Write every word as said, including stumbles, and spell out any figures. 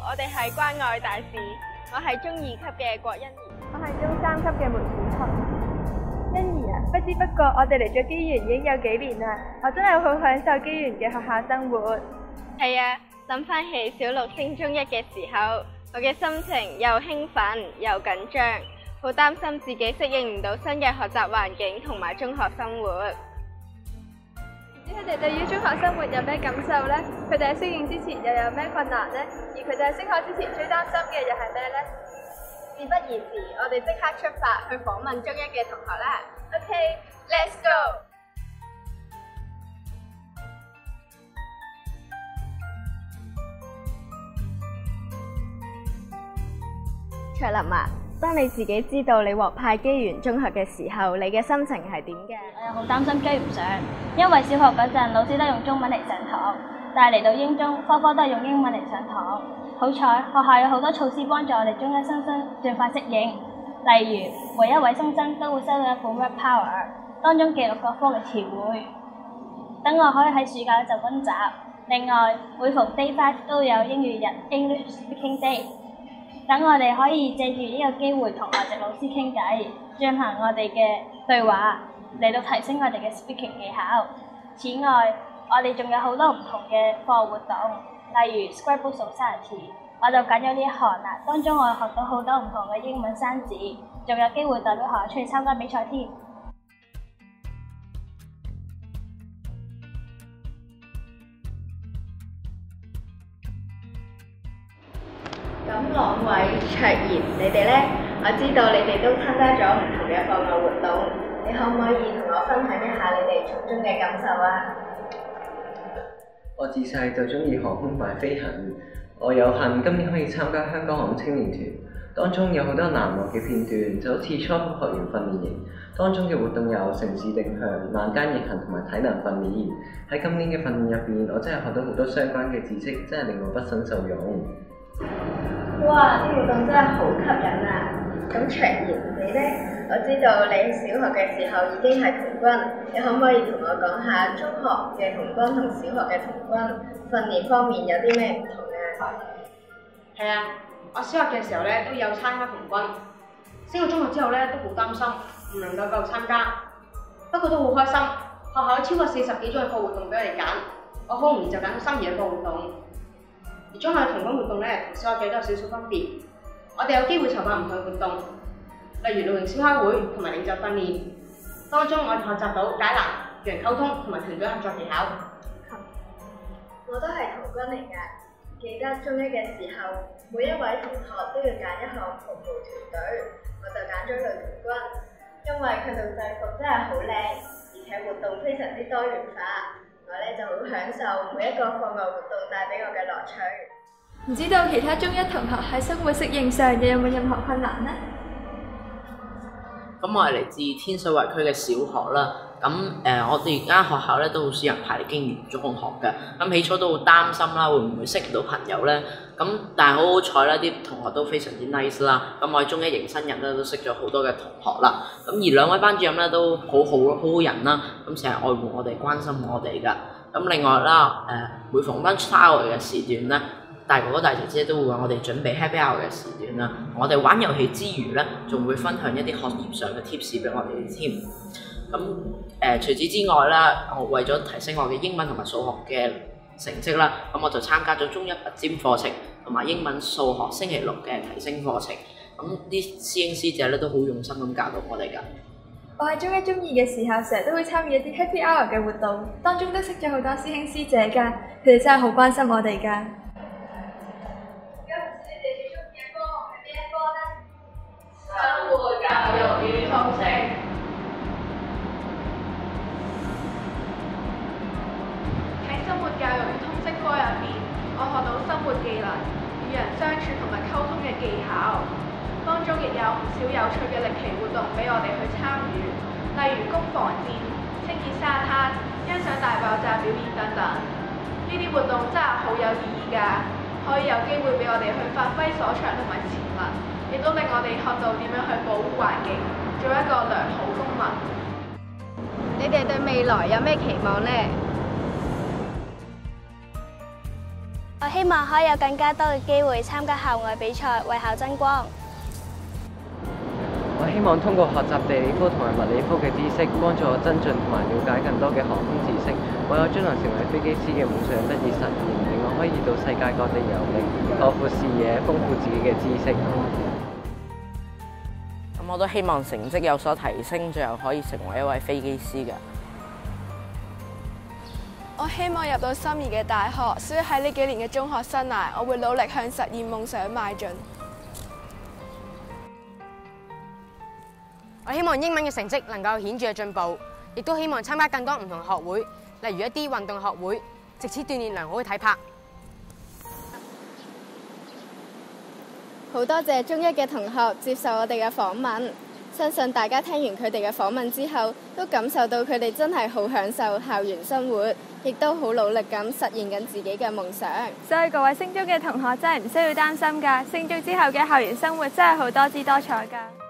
我哋係關愛大使，我係中二級嘅郭欣怡， 我係中三級嘅梅子彤。欣怡啊，不知不覺我哋嚟咗機緣已經有幾年啦，我真係好享受機緣嘅學校生活。 係啊，諗翻起小六升中一嘅時候，我嘅心情又興奮又緊張，好擔心自己適應唔到新嘅學習環境同埋中學生活。 唔知佢哋對於中學生活有咩感受呢？佢哋喺適應之前又有咩困難呢？而佢哋喺升學之前最擔心嘅又係咩呢？ 事不宜遲，我哋即刻出發去訪問中一嘅同學啦。OK，let's go。卓琳啊，當你自己知道你獲派機緣中學嘅時候，你嘅心情係點嘅？ 我又好擔心追唔上，因為小學嗰陣老師都用中文嚟上堂，但係嚟到英中，科科都係用英文嚟上堂。好彩學校有好多措施幫助我哋中一新生盡快適應，例如每一位新生都會收到一本 Word Power， 當中記錄各科嘅詞彙，等我可以喺暑假就溫習。另外，每逢 Day Five 都有英語日 English Speaking Day， 等我哋可以借住呢個機會同外籍老師傾偈，進行我哋嘅對話，嚟到提升我哋嘅 speaking 技巧。此外，我哋仲有好多唔同嘅課外活動，例如 Scrabble Society， 我就揀咗呢一行啦。當中我學到好多唔同嘅英文生字，仲有機會代表學校出去參加比賽添。 咁兩位卓然，你哋呢？我知道你哋都參加咗唔同嘅課外活動，你可唔可以同我分享一下你哋從中嘅感受啊？ 我自細就中意航空同埋飛行，我有幸今年可以參加香港航空青年團，當中有好多難忘嘅片段，就好似初級學員訓練營，當中嘅活動有城市定向、晚間逆行同埋體能訓練。喺今年嘅訓練入邊，我真係學到好多相關嘅知識，真係令我畢生受用。 哇！啲活動真係好吸引啊！咁卓然你呢？我知道你小學嘅時候已經係童軍，你可唔可以同我講下中學嘅童軍同小學嘅童軍訓練方面有啲咩唔同啊？ 係啊，我小學嘅時候咧都有參加童軍，升到中學之後咧都好擔心唔能夠夠參加，不過都好開心。學校有超過四十幾種嘅課活動俾我哋揀，我好容易就揀到心儀嘅課活動。而中學嘅童軍活動咧同小學嘅都有少少分別，我哋有機會籌辦唔同嘅活動，例如露營燒烤會同埋領袖訓練，當中我哋學習到解難、與人溝通同埋團隊合作技巧。 我都係童軍嚟㗎，記得中一嘅時候，每一位同學都要揀一項服務團隊，我就揀咗女童軍，因為佢哋制服真係好靚，而且活動非常之多元化。我咧就好享受每一個課外活動帶俾我嘅樂趣。 唔知道其他中一同學喺生活適應上又有冇任何困難呢？ 咁我係嚟自天水圍區嘅小學啦。咁誒、呃，我哋而家學校咧都好少人排嚟經驗中學嘅。咁起初都好擔心啦，會唔會識唔到朋友咧？咁但係好好彩啦，啲同學都非常之 nice 啦。咁我喺中一迎新人咧都識咗好多嘅同學啦。咁而兩位班主任咧都好好好好人啦。咁成日愛護我哋、關心我哋㗎。咁另外啦，誒、呃、每逢 lunch hour 嘅時段咧，大哥哥大姐姐都會為我哋準備 happy hour 嘅時段啦。我哋玩遊戲之餘咧，仲會分享一啲學業上嘅 tips 俾我哋添。咁誒、呃、除此之外啦，我為咗提升我嘅英文同埋數學嘅成績啦，咁我就參加咗中一拔尖課程同埋英文數學星期六嘅提升課程。咁啲師兄師姐咧都好用心咁教導我哋㗎。 我喺中一、中二嘅時候，成日都會參與一啲 happy hour 嘅活動，當中都識咗好多師兄師姐㗎，佢哋真係好關心我哋㗎。 生活教育與通識。喺生活教育與通識科入面，我學到生活技能、與人相處同埋溝通嘅技巧，當中亦有唔少有趣嘅歷奇活動俾我哋去參與，例如攻防戰、清潔沙灘、欣賞大爆炸表演等等。呢啲活動真係好有意義㗎，可以有機會俾我哋去發揮所長同埋潛能。亦都令我哋學到點樣去保護環境，做一個良好公民。 你哋對未來有咩期望呢？ 我希望可以有更加多嘅機會參加校外比賽，為校爭光。 我希望通過學習地理科同埋物理科嘅知識，幫助我增進同埋了解更多嘅航空知識，為我將來成為飛機師嘅夢想得以實現，令我可以到世界各地遊歷，擴闊視野，豐富自己嘅知識。 咁我都希望成績有所提升，最後可以成為一位飛機師嘅。 我希望入到心儀嘅大學，所以喺呢幾年嘅中學生涯，我會努力向實現夢想邁進。 我希望英文嘅成績能夠顯著嘅進步，亦都希望參加更多唔同學會，例如一啲運動學會，藉此鍛鍊良好嘅體魄。 好多謝中一嘅同學接受我哋嘅訪問，相信大家聽完佢哋嘅訪問之後，都感受到佢哋真係好享受校園生活，亦都好努力咁實現緊自己嘅夢想。 所以各位升中嘅同學真係唔需要擔心㗎，升中之後嘅校園生活真係好多姿多彩㗎。